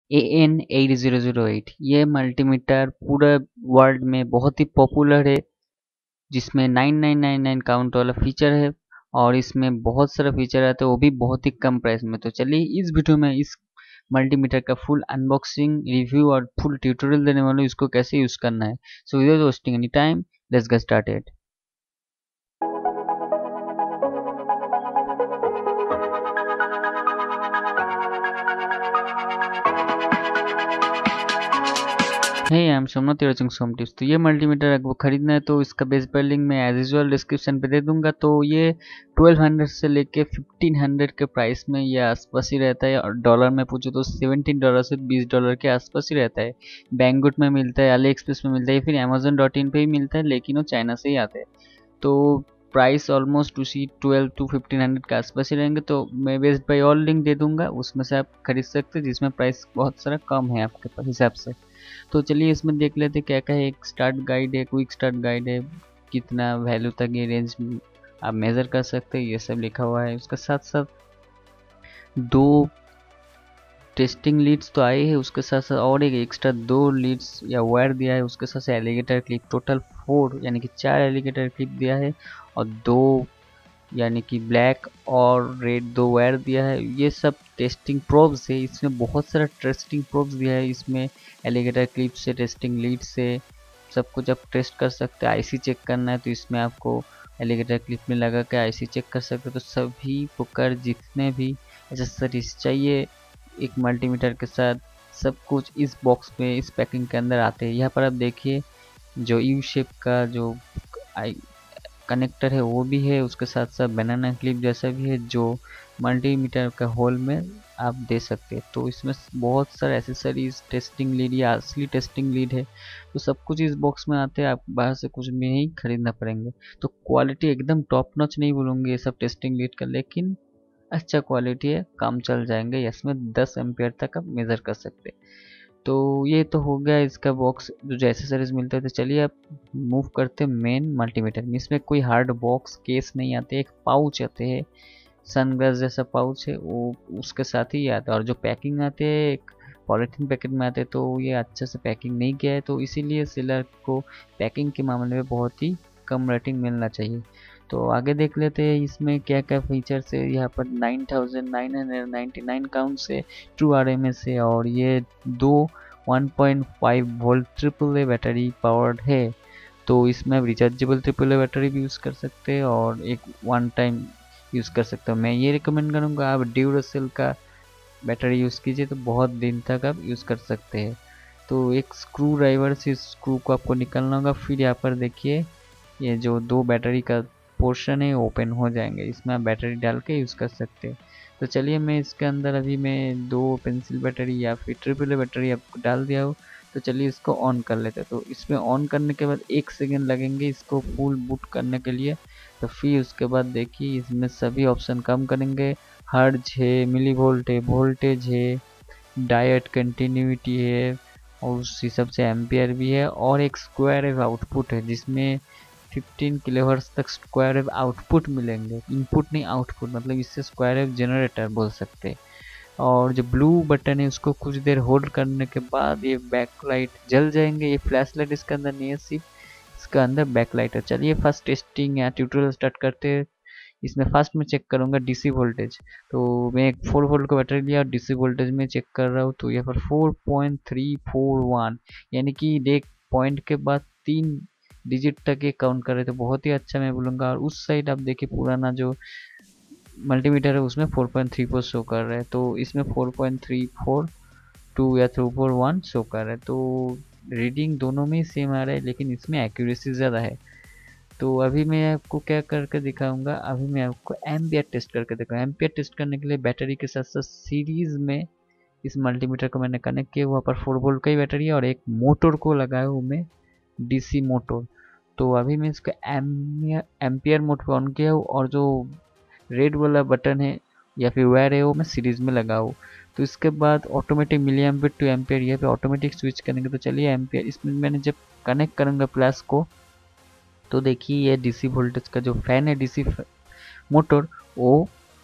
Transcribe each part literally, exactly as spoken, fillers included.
ए N eight zero zero eight. ये multimeter पूरा world में बहुत ही पॉपुलर है, जिसमें nine nine nine nine count वाला फीचर है और इसमें बहुत सारा फीचर आता है, वो भी बहुत ही कम प्राइस में। तो चलिए इस वीडियो में इस मल्टीमीटर का फुल अनबॉक्सिंग, रिव्यू और फुल ट्यूटोरियल देने वाला हूँ, इसको कैसे यूज करना है। So without wasting any time, let's get started. Hey I am Somnath watching Som tips. तो ये मल्टीमीटर आपको खरीदना है तो इसका बेस बाय लिंक मैं एज यूजुअल डिस्क्रिप्शन पे दे दूंगा। तो ये ट्वेल्व हंड्रेड से लेके फिफ्टीन हंड्रेड के प्राइस में ये आसपास ही रहता है, और डॉलर में पूछो तो सेवनटीन डॉलर से बीस डॉलर के आसपास ही रहता है। बैंगुट में मिलता है, अली एक्सप्रेस में मिलता है, फिर अमेजोन डॉट इन पे ही मिलता है, लेकिन वो चाइना से ही आता है। तो प्राइस ऑलमोस्ट उसी ट्वेल्व टू फिफ्टीन हंड्रेड के आसपास ही रहेंगे। तो मैं बेस्ट बाय ऑल लिंक दे दूंगा, उसमें से आप खरीद सकते हैं, जिसमें प्राइस बहुत सारा कम है आपके पास हिसाब से। तो चलिए इसमें देख लेते क्या क्या है। एक स्टार्ट गाइड है, क्विक स्टार्ट गाइड है, कितना वैल्यू तक ये रेंज आप मेज़र कर सकते हैं, ये सब लिखा हुआ है। उसके साथ साथ दो टेस्टिंग लीड्स तो आए हैं, उसके साथ साथ और एक एक्स्ट्रा दो लीड्स या वायर दिया है, उसके साथ साथ एलिगेटर क्लिप, टोटल फोर यानी कि चार एलिगेटर क्लिप दिया है, और दो यानी कि ब्लैक और रेड दो वायर दिया है। ये सब टेस्टिंग प्रोब्स है, इसमें बहुत सारा टेस्टिंग प्रोब्स दिया है। इसमें एलिगेटर क्लिप से, टेस्टिंग लीड से सब कुछ आप टेस्ट कर सकते हैं। आईसी चेक करना है तो इसमें आपको एलिगेटर क्लिप में लगा के आईसी चेक कर सकते हैं। तो सभी प्रकार जितने भी एक्सेसरीज चाहिए एक मल्टीमीटर के साथ, सब कुछ इस बॉक्स में, इस पैकिंग के अंदर आते हैं। यहाँ पर आप देखिए जो यू शेप का जो आई कनेक्टर है वो भी है, उसके साथ साथ बनाना क्लिप जैसा भी है जो मल्टीमीटर का होल में आप दे सकते हैं। तो इसमें बहुत सारे एसेसरीज, टेस्टिंग लीड या असली टेस्टिंग लीड है, तो सब कुछ इस बॉक्स में आते हैं। आप बाहर से कुछ भी नहीं खरीदना पड़ेंगे। तो क्वालिटी एकदम टॉप नॉच नहीं बोलूँगी ये सब टेस्टिंग लीड का, लेकिन अच्छा क्वालिटी है, काम चल जाएंगे। इसमें दस एम्पियर तक आप मेज़र कर सकते हैं। तो ये तो हो गया इसका बॉक्स जो जो एसेसरीज मिलता है। तो चलिए अब मूव करते हैं मेन मल्टीमीटर में। इसमें कोई हार्ड बॉक्स केस नहीं आते, एक पाउच आते हैं, सनग्लास जैसा पाउच है वो उसके साथ ही आता है। और जो पैकिंग आते हैं एक पॉलिथीन पैकेट में आते हैं, तो ये अच्छे से पैकिंग नहीं किया है, तो इसीलिए सेलर को पैकिंग के मामले में बहुत ही कम रेटिंग मिलना चाहिए। तो आगे देख लेते हैं इसमें क्या क्या फीचर्स है। यहाँ पर nine thousand nine hundred ninety nine count से ट्रू आर एम एस है, और ये दो one point five volt triple A battery powered है। तो इसमें आप रिचार्जेबल ट्रिपल ए बैटरी भी यूज़ कर सकते हैं और एक वन टाइम यूज़ कर सकते हो। मैं ये रिकमेंड करूँगा आप ड्यूरासेल का बैटरी यूज़ कीजिए, तो बहुत दिन तक आप यूज़ कर सकते हैं। तो एक स्क्रू ड्राइवर से इस स्क्रू को आपको निकालना होगा। फिर यहाँ पर देखिए ये जो दो बैटरी का पोर्शन है ओपन हो जाएंगे, इसमें आप बैटरी डाल के यूज़ कर सकते हैं। तो चलिए मैं इसके अंदर अभी मैं दो पेंसिल बैटरी या फिर ट्रिपल ए बैटरी आपको डाल दिया हो। तो चलिए इसको ऑन कर लेते हैं। तो इसमें ऑन करने के बाद एक सेकेंड लगेंगे इसको फुल बूट करने के लिए। तो फिर उसके बाद देखिए इसमें सभी ऑप्शन काम करेंगे। हर्ज है, मिली वोल्ट है, वोल्टेज है, डायट कंटिन्यूटी है, और उस हिसाब से एम्पियर भी है, और एक स्क्वायर वेव आउटपुट है जिसमें फिफ्टीन किलोहर्ट्ज़ तक स्क्वायर वेव आउटपुट मिलेंगे। इनपुट नहीं आउटपुट, मतलब इससे स्क्वायर वेव जनरेटर बोल सकते हैं। और जो ब्लू बटन है उसको कुछ देर होल्ड करने के बाद ये बैक लाइट जल जाएंगे। ये फ्लैश लाइट इसके अंदर नहीं है, सिर्फ इसका अंदर बैक लाइट है। चलिए फर्स्ट टेस्टिंग या ट्यूटोरियल स्टार्ट करते हैं। इसमें फर्स्ट में चेक करूंगा डीसी वोल्टेज। तो मैं एक फोर वोल्ट का बैटरी लिया और डीसी वोल्टेज में चेक कर रहा हूँ। तो यहाँ पर four point three four one यानी कि एक पॉइंट के बाद तीन डिजिट तक ये काउंट कर रहे थे, बहुत ही अच्छा मैं बोलूँगा। और उस साइड आप देखिए पुराना जो मल्टीमीटर है उसमें four point three four show कर रहा है, तो इसमें four point three four two या थ्री फोर वन शो कर रहा है। तो रीडिंग दोनों में ही सेम आ रहा है, लेकिन इसमें एक्यूरेसी ज़्यादा है। तो अभी मैं आपको क्या करके दिखाऊंगा, अभी मैं आपको एम्पियर टेस्ट करके दिखाऊंगा। एम्पियर टेस्ट करने के लिए बैटरी के साथ साथ सीरीज में इस मल्टीमीटर को मैंने कनेक्ट किया, वहाँ पर फोर वोल्ट का ही बैटरी है और एक मोटर को लगाया हूँ मैं, डीसी मोटर। तो अभी मैं इसका एम्पियर मोड पे ऑन किया हूँ, और जो रेड वाला बटन है या फिर वायर है वो मैं सीरीज में लगाऊँ। तो इसके बाद automatic milli ampere to ampere यहाँ पे ऑटोमेटिक स्विच करेंगे। तो चलिए एम्पियर इसमें मैंने जब कनेक्ट करूँगा प्लस को, तो देखिए ये डीसी वोल्टेज का जो फैन है, डीसी मोटर, वो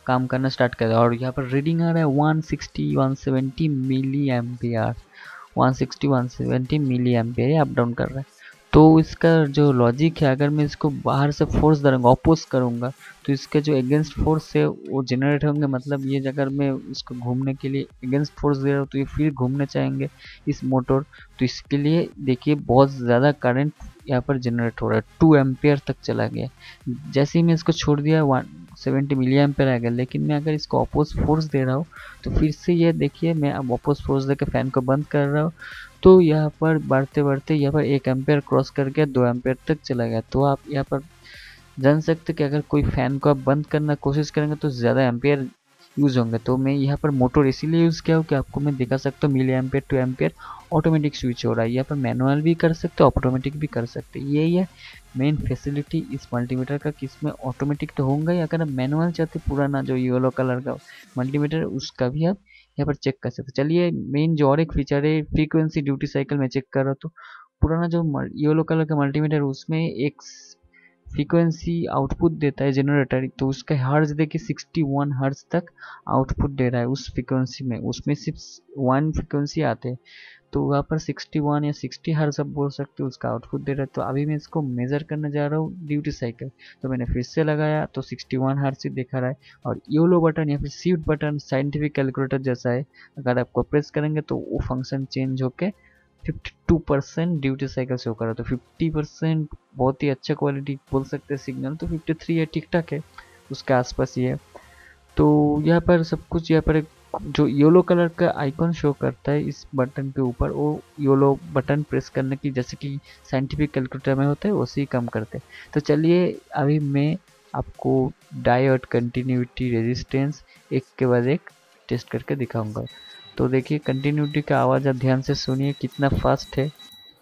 काम करना स्टार्ट कर, और यहाँ पर रीडिंग आ रहा है one sixty one seventy milli ampere, one sixty one seventy milli ampere up down कर रहा है। तो इसका जो लॉजिक है, अगर मैं इसको बाहर से फोर्स दूंगा, अपोज करूंगा, तो इसके जो अगेंस्ट फोर्स है वो जनरेट होंगे, मतलब ये अगर मैं इसको घूमने के लिए अगेंस्ट फोर्स दे रहा हूँ तो ये फिर घूमने चाहेंगे इस मोटर। तो इसके लिए देखिए बहुत ज़्यादा करंट यहाँ पर जनरेट हो रहा है, टू एम्पियर तक चला गया। जैसे ही मैं इसको छोड़ दिया वन सेवेंटी मिली एम्पियर आ गया, लेकिन मैं अगर इसको अपोज फोर्स दे रहा हूँ तो फिर से ये देखिए मैं अब अपोज फोर्स देकर फैन को बंद कर रहा हूँ, तो यहाँ पर बढ़ते बढ़ते यहाँ पर एक एम्पेयर क्रॉस करके दो एम्पेयर तक चला गया। तो आप यहाँ पर जान सकते कि अगर कोई फैन को आप बंद करना कोशिश करेंगे तो ज़्यादा एम्पेयर यूज़ होंगे। तो मैं यहाँ पर मोटर इसीलिए यूज़ किया हूँ कि आपको मैं दिखा सकता हूँ milli ampere to ampere automatic switch हो रहा है। यहाँ पर मैनुअल भी कर सकते हो, ऑटोमेटिक भी कर सकते हैं। यही है मेन फैसिलिटी इस मल्टीमीटर का कि इसमें ऑटोमेटिक तो होगा ही, अगर आप मैनुअल चाहते पुराना जो येलो कलर का मल्टीमीटर उसका भी आप यहाँ पर चेक कर सकते। चलिए मेन जो और एक फीचर है फ्रीक्वेंसी ड्यूटी साइकिल में चेक कर रहा हूँ, तो पुराना जो येलो कलर का मल्टीमीटर उसमें एक फ्रीक्वेंसी आउटपुट देता है जनरेटर, तो उसका हर्ज देखिए सिक्सटी वन हर्ज तक आउटपुट दे रहा है उस फ्रीक्वेंसी में, उसमें सिर्फ वन फ्रीक्वेंसी आते हैं, तो वहाँ पर सिक्सटी वन या सिक्सटी हर्ज आप बोल सकते हो उसका आउटपुट दे रहा है। तो अभी मैं इसको मेज़र करने जा रहा हूँ ड्यूटी साइकिल, तो मैंने फिर से लगाया तो सिक्सटी वन हर्ज से दिखा रहा है। और येलो बटन या फिर शिफ्ट बटन साइंटिफिक कैलकुलेटर जैसा है, अगर आपको प्रेस करेंगे तो वो फंक्शन चेंज होके fifty two percent duty cycle show कर रहा है। तो फिफ्टी परसेंट बहुत ही अच्छा क्वालिटी बोल सकते हैं सिग्नल, तो फिफ्टी थ्री है ठीक ठाक है, उसके आसपास ही है। तो यहाँ पर सब कुछ, यहाँ पर एक जो येलो कलर का आइकॉन शो करता है इस बटन के ऊपर, वो येलो बटन प्रेस करने की जैसे कि साइंटिफिक कैलकुलेटर में होता है वैसे ही काम करते हैं। तो चलिए अभी मैं आपको डायोड कंटिन्यूटी रेजिस्टेंस एक के बाद एक टेस्ट करके दिखाऊंगा। तो देखिए कंटिन्यूटी का आवाज़ आप ध्यान से सुनिए कितना फास्ट है।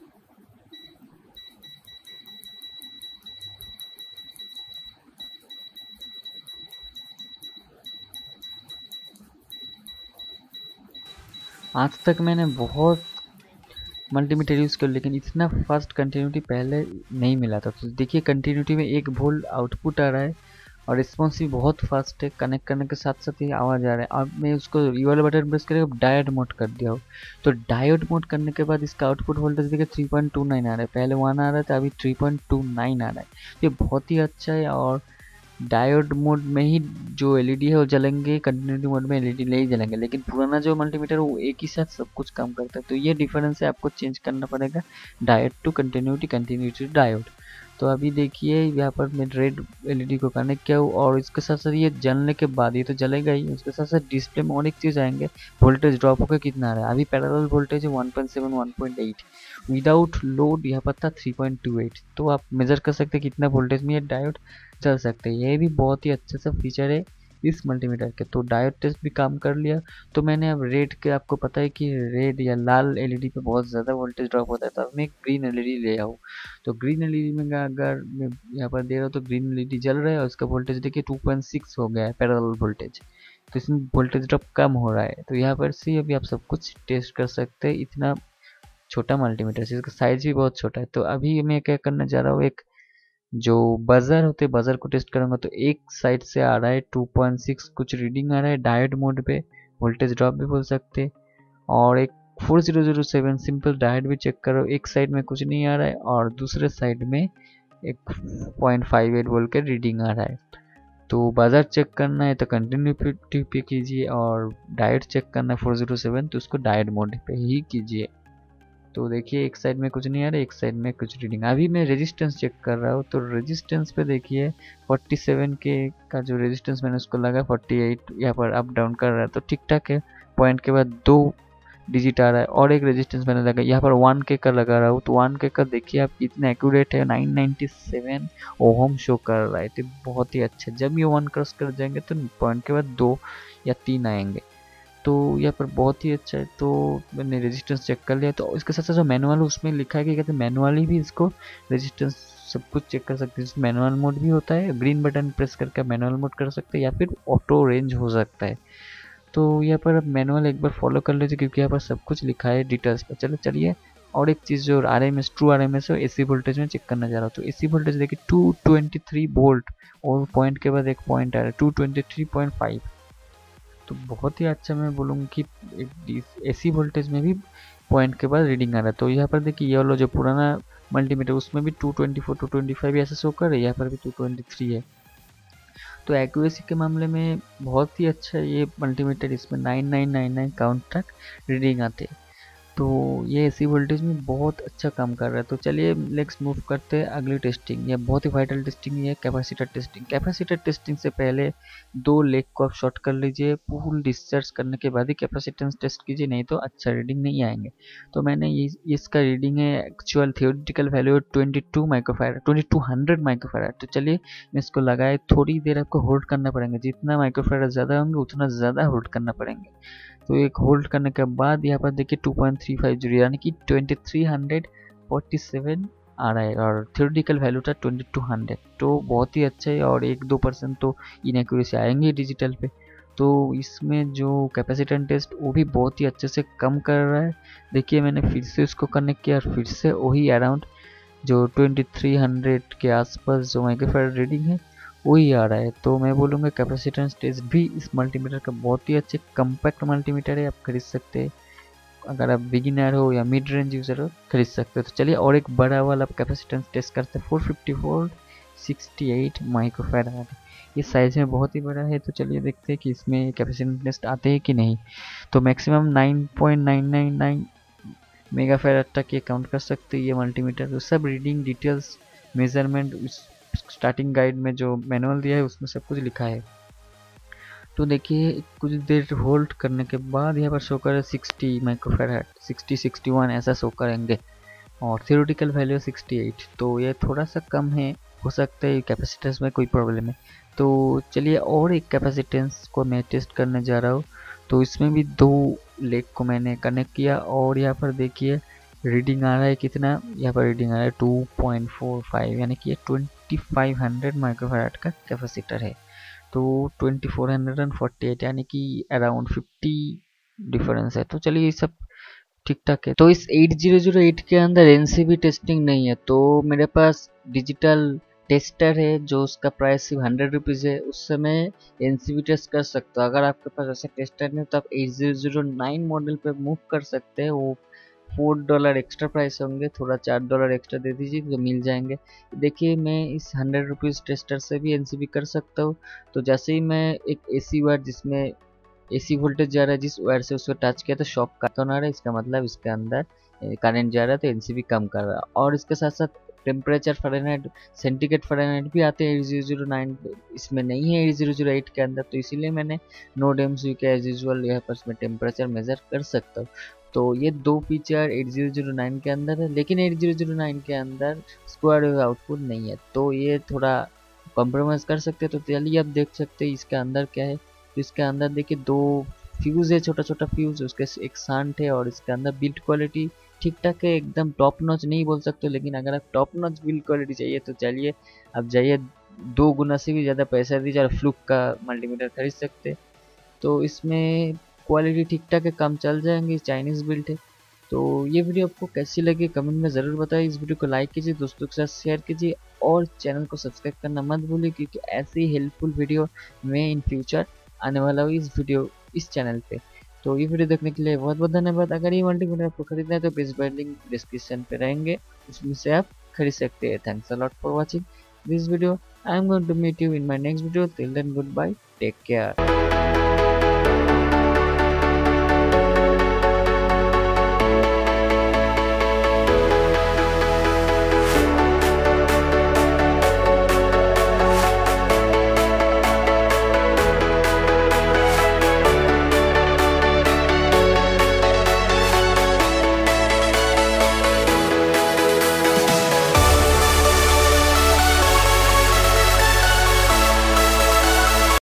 आज तक मैंने बहुत मल्टीमीटर यूज़ कर लेकिन इतना फास्ट कंटिन्यूटी पहले नहीं मिला था। तो देखिए कंटिन्यूटी में एक वोल्ट आउटपुट आ रहा है और रिस्पॉन्स भी बहुत फास्ट है, कनेक्ट करने के साथ साथ ही आवाज़ आ रहा है। अब मैं उसको ये वाला बटन प्रेस करके डायोड मोड कर दिया हूँ, तो डायोड मोड करने के बाद इसका आउटपुट वोल्टेज देखिए थ्री पॉइंट टू नाइन आ रहा है, पहले वन आ रहा था अभी थ्री पॉइंट टू नाइन आ रहा है। ये बहुत ही अच्छा है। और डायोड मोड में ही जो एलईडी है वो जलेंगे, कंटिन्यूटी मोड में एलईडी नहीं जलेंगे, लेकिन पुराना जो मल्टीमीटर वो एक ही साथ सब कुछ काम करता है। तो ये डिफरेंस है, आपको चेंज करना पड़ेगा diode to continuity, continuity to diode. तो अभी देखिए यहाँ पर मैं रेड एलईडी को कनेक्ट किया हूँ और इसके साथ साथ ये जलने के बाद ये तो जलेगा ही, उसके साथ साथ डिस्प्ले में और एक चीज़ आएंगे वोल्टेज ड्रॉप होकर कितना आ रहा है। अभी पैरेलल वोल्टेज है one point seven one point eight, without load यहाँ पर था थ्री पॉइंट टू एट। तो आप मेजर कर सकते हैं कितना वोल्टेज में ये डायोड चल सकते हैं। ये भी बहुत ही अच्छा सा फीचर है इस मल्टीमीटर के। तो डायोड टेस्ट भी काम कर लिया। तो मैंने अब रेड के, आपको पता है कि रेड या लाल एलईडी पे बहुत ज़्यादा वोल्टेज ड्रॉप होता है, तो अब मैं ग्रीन एलईडी ले आऊँ। तो ग्रीन एलईडी में अगर मैं यहाँ पर दे रहा हूँ तो ग्रीन एलईडी जल रहा है और उसका वोल्टेज देखिए टू पॉइंट सिक्स हो गया है पैरेलल वोल्टेज, तो इसमें वोल्टेज ड्रॉप कम हो रहा है। तो यहाँ पर से अभी आप सब कुछ टेस्ट कर सकते हैं, इतना छोटा मल्टीमीटर से, इसका साइज भी बहुत छोटा है। तो अभी मैं क्या करने जा रहा हूँ, एक जो बजर होते हैं बजर को टेस्ट करूंगा। तो एक साइड से आ रहा है टू पॉइंट सिक्स कुछ रीडिंग आ रहा है डायोड मोड पे, वोल्टेज ड्रॉप भी बोल सकते हैं। और एक four zero zero seven simple diode भी चेक करो, एक साइड में कुछ नहीं आ रहा है और दूसरे साइड में एक पॉइंट फाइव एट वोल्ट का रीडिंग आ रहा है। तो बजर चेक करना है तो कंटिन्यूटी पे कीजिए और डायोड चेक करना है फोर ज़ीरो सेवन तो उसको डायोड मोड पे ही कीजिए। तो देखिए एक साइड में कुछ नहीं आ रहा है, एक साइड में कुछ रीडिंग। अभी मैं रेजिस्टेंस चेक कर रहा हूँ, तो रेजिस्टेंस पे देखिए फोर्टी सेवन के का जो रेजिस्टेंस मैंने उसको लगा फोर्टी एट यहाँ पर अप डाउन कर रहा है, तो ठीक ठाक है। पॉइंट के बाद दो डिजिट आ रहा है। और एक रेजिस्टेंस मैंने लगा यहाँ पर वन के का लगा रहा हूँ, तो वन के का देखिए आप कितना एक्यूरेट है, nine ninety seven ohm show कर रहा है, तो बहुत ही अच्छा। जब ये वन क्रॉस कर जाएंगे तो पॉइंट के बाद दो या तीन आएंगे, तो यहाँ पर बहुत ही अच्छा है। तो मैंने रेजिस्टेंस चेक कर लिया। तो इसके साथ साथ जो मैनुअल उसमें लिखा है कि कहते हैं मैनुअली भी इसको रेजिस्टेंस सब कुछ चेक कर सकते हैं। मैनुअल मोड भी होता है, ग्रीन बटन प्रेस करके मैनुअल मोड कर सकते हैं या फिर ऑटो रेंज हो सकता है। तो यहाँ पर आप मैनुअल एक बार फॉलो कर लीजिए क्योंकि यहाँ पर सब कुछ लिखा है डिटेल्स पर। चलो चलिए और एक चीज़ जो R M S true R M S है एसी वोल्टेज में चेक करना चाह रहा हूँ, तो एसी वोल्टेज देखिए टू ट्वेंटी थ्री वोल्ट और पॉइंट के बाद एक पॉइंट आ रहा है two twenty three point five. तो बहुत ही अच्छा मैं बोलूँगा कि एसी वोल्टेज में भी पॉइंट के बाद रीडिंग आ रहा है। तो यहाँ पर देखिए ये वाला जो पुराना मल्टीमीटर उसमें भी two twenty four two twenty five ऐसा शो कर रहा है, यहाँ पर भी टू ट्वेंटी थ्री है। तो एक्यूरेसी के मामले में बहुत ही अच्छा है ये मल्टीमीटर, इसमें nine nine nine nine count तक रीडिंग आते हैं। तो ये एसी वोल्टेज में बहुत अच्छा काम कर रहा है। तो चलिए लेट्स मूव करते हैं अगली टेस्टिंग। ये बहुत ही वाइटल टेस्टिंग है, कैपेसिटर टेस्टिंग। कैपेसिटर टेस्टिंग से पहले दो लेग को आप शॉर्ट कर लीजिए, फुल डिस्चार्ज करने के बाद ही कैपेसिटेंस टेस्ट कीजिए, नहीं तो अच्छा रीडिंग नहीं आएंगे। तो मैंने ये इसका रीडिंग है actual theoretical value twenty two microfarad twenty two hundred microfarad. तो चलिए मैं इसको लगाए, थोड़ी देर आपको होल्ड करना पड़ेगा, जितना माइक्रोफैराड ज़्यादा होंगे उतना ज़्यादा होल्ड करना पड़ेंगे। तो एक होल्ड करने के बाद यहाँ पर देखिए two point three five zero यानी कि ट्वेंटी थ्री फोर्टी सेवन आ रहा है और थियोरेटिकल वैल्यू था ट्वेंटी टू हंड्रेड। तो बहुत ही अच्छा है और एक दो परसेंट तो इनएक्यूरेसी आएंगे डिजिटल पे। तो इसमें जो कैपेसिटेंस टेस्ट वो भी बहुत ही अच्छे से कम कर रहा है। देखिए मैंने फिर से उसको कनेक्ट किया और फिर से वही अराउंड जो ट्वेंटी थ्री हंड्रेड के आसपास जो माइक्रोफैराड रीडिंग है वही आ रहा है। तो मैं बोलूँगा कैपेसिटेंस टेस्ट भी इस मल्टीमीटर का बहुत ही अच्छे कम्पैक्ट मल्टीमीटर है, आप खरीद सकते हैं। अगर आप बिगिनर हो या मिड रेंज यूज़र हो खरीद सकते हो। तो चलिए और एक बड़ा वाला कैपेसिटेंस टेस्ट करते हैं four fifty four sixty eight microfarad. ये साइज में बहुत ही बड़ा है। तो चलिए देखते हैं कि इसमें कैपेसिटेंस टेस्ट आते हैं कि नहीं। तो maximum nine point nine nine nine megafarad तक ये काउंट कर सकते हैं ये मल्टीमीटर। तो सब रीडिंग डिटेल्स मेजरमेंट उस स्टार्टिंग गाइड में जो मैनुअल दिया है उसमें सब कुछ लिखा है। तो देखिए कुछ देर होल्ड करने के बाद यहाँ पर शो करे sixty microfarad sixty sixty one ऐसा शो करेंगे और थियोरेटिकल वैल्यू सिक्सटी एट। तो ये थोड़ा सा कम है, हो सकता है कैपेसिटेंस में कोई प्रॉब्लम है। तो चलिए और एक कैपेसिटेंस को मैं टेस्ट करने जा रहा हूँ। तो इसमें भी दो लेग को मैंने कनेक्ट किया और यहाँ पर देखिए रीडिंग आ रहा है कितना, यहाँ पर रीडिंग आ रहा है टू पॉइंट फोर फाइव यानी कि ये ट्वेंटी फाइव हंड्रेड माइक्रोफैराड का कैपेसिटर है। तो ट्वेंटी फोर फोर्टी एट यानी कि अराउंड फिफ्टी डिफरेंस है। तो चलिए ये सब ठीक ठाक है। तो इस एट ज़ीरो ज़ीरो एट के अंदर एनसीबी टेस्टिंग नहीं है, तो मेरे पास डिजिटल टेस्टर है जो उसका प्राइस सिर्फ हंड्रेड रुपीज़ है, उससे मैं एनसीबी टेस्ट कर सकता हूँ। अगर आपके पास ऐसा टेस्टर नहीं तो आप eight zero zero nine model पे मूव कर सकते हैं। वो फोर डॉलर एक्स्ट्रा प्राइस होंगे, थोड़ा चार डॉलर एक्स्ट्रा दे दीजिए तो मिल जाएंगे। देखिए मैं इस हंड्रेड रुपीज़ टेस्टर से भी एनसीबी कर सकता हूँ। तो जैसे ही मैं एक एसी वायर जिसमें एसी वोल्टेज जा रहा है जिस वायर से उसको टच किया तो शॉक का आ रहा है, इसका मतलब इसके अंदर करंट जा रहा है तो एनसीबी कम कर रहा है। और इसके साथ साथ टेम्परेचर फ़ारेनहाइट सेंटीग्रेड फ़ारेनहाइट भी आते हैं एट ज़ीरो ज़ीरो नाइन, इसमें नहीं है एट ज़ीरो ज़ीरो एट के अंदर। तो इसीलिए मैंने नोड एमसीयू के एज यूजुअल यहाँ पर इसमें टेम्परेचर मेजर कर सकता हूँ। तो ये दो feature eight zero zero nine के अंदर है, लेकिन एट ज़ीरो ज़ीरो नाइन के अंदर स्क्वायर वेव आउटपुट नहीं है, तो ये थोड़ा कॉम्प्रोमाइज़ कर सकते हैं। तो चलिए आप देख सकते हैं इसके अंदर क्या है। तो इसके अंदर देखिए दो फ्यूज़ है, छोटा छोटा फ्यूज़, उसके एक शांट है और इसके अंदर बिल्ड क्वालिटी ठीक ठाक है, एकदम टॉप नॉच नहीं बोल सकते, लेकिन अगर आप टॉप नॉच बिल्ड क्वालिटी चाहिए तो चलिए आप जाइए दो गुना से भी ज़्यादा पैसा दीजिए और फ्लूक का मल्टीमीटर खरीद सकते। तो इसमें क्वालिटी ठीक ठाक है, काम चल जाएंगे, चाइनीज़ बिल्ड है। तो ये वीडियो आपको कैसी लगी कमेंट में ज़रूर बताइए। इस वीडियो को लाइक कीजिए, दोस्तों के साथ शेयर कीजिए और चैनल को सब्सक्राइब करना मत भूलिए, क्योंकि ऐसी हेल्पफुल वीडियो मैं इन फ्यूचर आने वाला हूँ इस वीडियो इस चैनल पे। तो ये वीडियो देखने के लिए बहुत बहुत धन्यवाद। अगर ये मल्टीमीटर आपको खरीदना है तो बेस्ट बाय लिंक डिस्क्रिप्शन पे रहेंगे, उसमें से आप खरीद सकते हैं। Thanks a lot for watching this video. I am going to meet you in my next video. Till then goodbye, take care.